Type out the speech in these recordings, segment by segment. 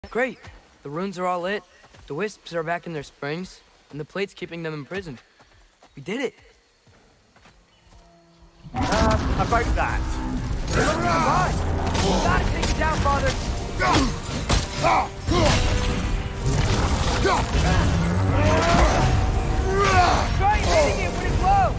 Great. The runes are all lit, the wisps are back in their springs, and the plate's keeping them imprisoned. We did it. About that. Come on! You gotta take it down, Father! Try hitting it when it's low!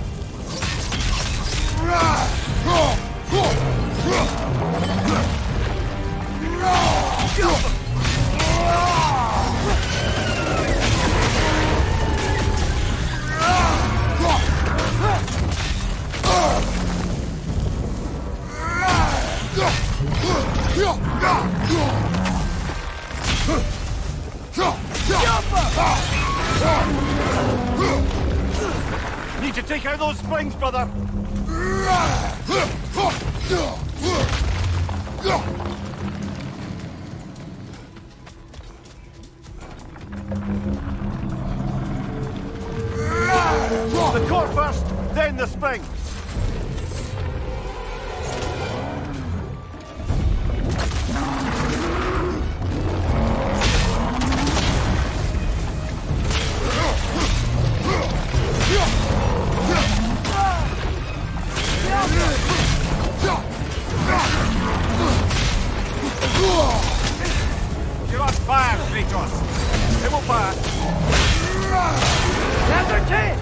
Need to take out those springs, brother! The core first, then the springs! You're on fire, Kratos! It will pass! Now's our chance!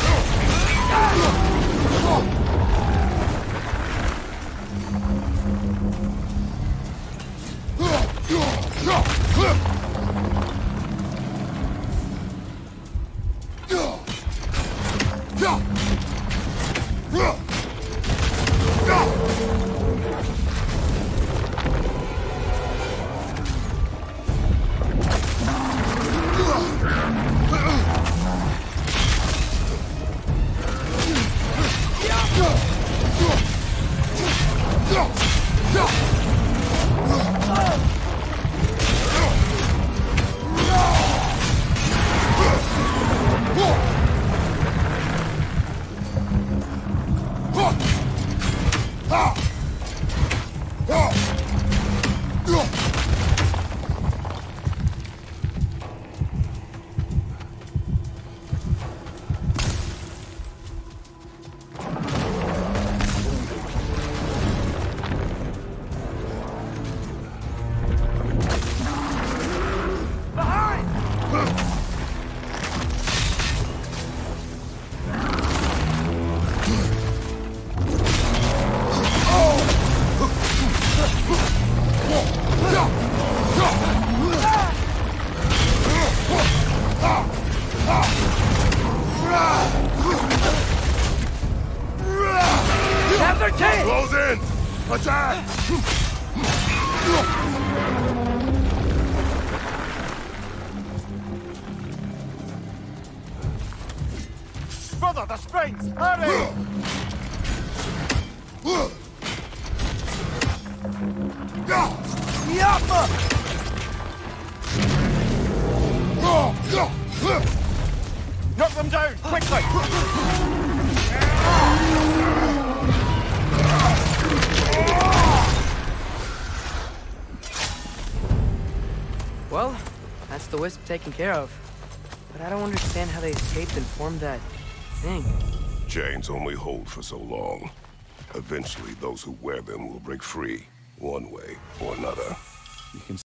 Now's our chance! Close in! Attack! Brother, the springs! Hurry! Yappa! Knock them down, quickly! Well, that's the wisp taken care of. But I don't understand how they escaped and formed that thing. Chains only hold for so long. Eventually, those who wear them will break free, one way or another. You can